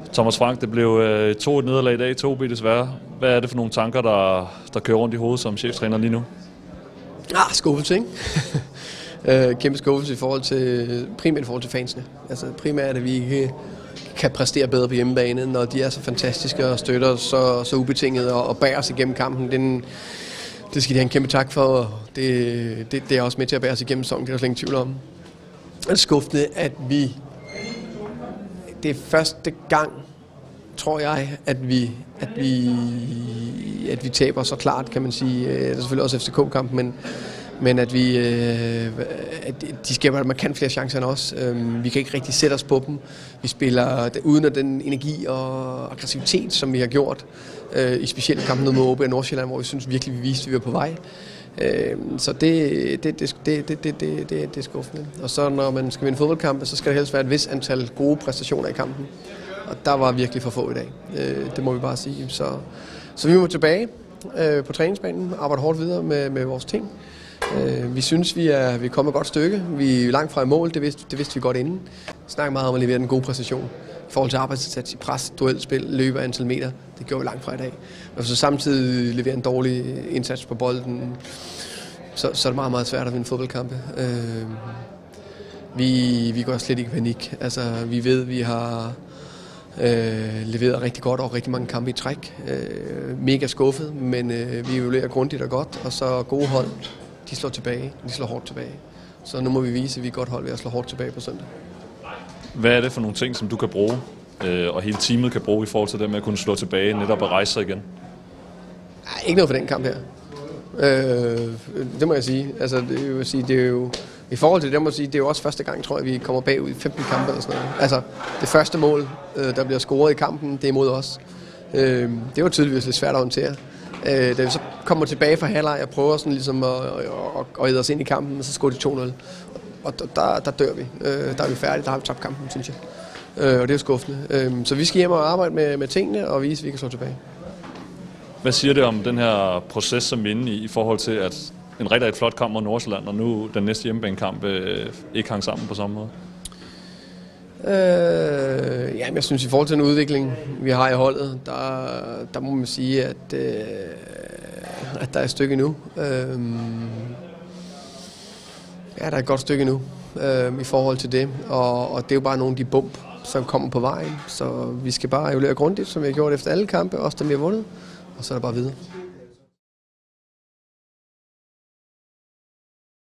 Thomas Frank, det blev 2-1 nederlag i dag, 2B desværre. Hvad er det for nogle tanker, der kører rundt i hovedet som cheftræner lige nu? Skuffelse, ikke? Kæmpe skuffelse primært i forhold til fansene. Altså primært, at vi ikke kan præstere bedre på hjemmebane, når de er så fantastiske og støtter så ubetinget og bærer os igennem kampen. Det skal de have en kæmpe tak for. Det er også med til at bære os igennem sæsonen, det er der slet ingen tvivl om. Det er skuffende, at det er første gang, tror jeg, at vi taber så klart, kan man sige. Det er selvfølgelig også FCK-kampen, men at de skaber markant flere chancer end os. Vi kan ikke rigtig sætte os på dem. Vi spiller uden af den energi og aggressivitet, som vi har gjort. I specielt kampen mod OB og Nordsjælland, hvor vi synes virkelig, vi viste, at vi var på vej. Så det er skuffende. Og så når man skal vinde fodboldkampe, så skal der helst være et vis antal gode præstationer i kampen. Og der var virkelig for få i dag. Det må vi bare sige. Så vi må tilbage på træningsbanen, arbejde hårdt videre med vores ting. Vi synes, vi er kommet et godt stykke. Vi er langt fra i mål, det vidste vi godt inden. Vi snakker meget om at levere den gode præstation. I forhold til arbejdsindsats i pres, duelspil, løbe antal meter, det gjorde vi langt fra i dag. Og så samtidig levere en dårlig indsats på bolden, så er det meget, meget svært at vinde fodboldkampe. Vi går slet ikke i panik. Altså, vi ved, vi har leveret rigtig godt og rigtig mange kampe i træk. Mega skuffet, men vi evaluerer grundigt og godt, og så gode hold. De slår tilbage. De slår hårdt tilbage. Så nu må vi vise, at vi er godt hold ved at slå hårdt tilbage på søndag. Hvad er det for nogle ting, som du kan bruge, og hele teamet kan bruge i forhold til det med at kunne slå tilbage, netop at rejse sig igen? Ikke noget for den kamp her. Det må jeg sige. Altså, det er jo i forhold til det, må jeg sige, det er jo også første gang, tror jeg, vi kommer bagud i 15 kampe eller sådan noget. Altså, det første mål, der bliver scoret i kampen, det er imod os. Det var tydeligvis lidt svært at håndtere. Da vi så kommer tilbage fra halvleg og prøver sådan ligesom at æde os ind i kampen, og så scorer de 2-0. Og der dør vi. Der er vi færdige, der har vi tabt kampen, synes jeg. Og det er jo skuffende. Så vi skal hjem og arbejde med tingene og vise, at vi kan slå tilbage. Hvad siger det om den her proces, som vi er inde i forhold til, at en rigtig flot kamp mod Nordsjælland, og nu den næste hjemmebanekamp ikke hang sammen på samme måde? Jamen, jeg synes, i forhold til den udvikling, vi har i holdet, der må man sige, at der er et stykke endnu. Ja, der er et godt stykke endnu i forhold til det, og det er jo bare nogle af de bump, som kommer på vejen. Så vi skal bare evaluere grundigt, som vi har gjort efter alle kampe, også dem vi har vundet, og så er det bare videre.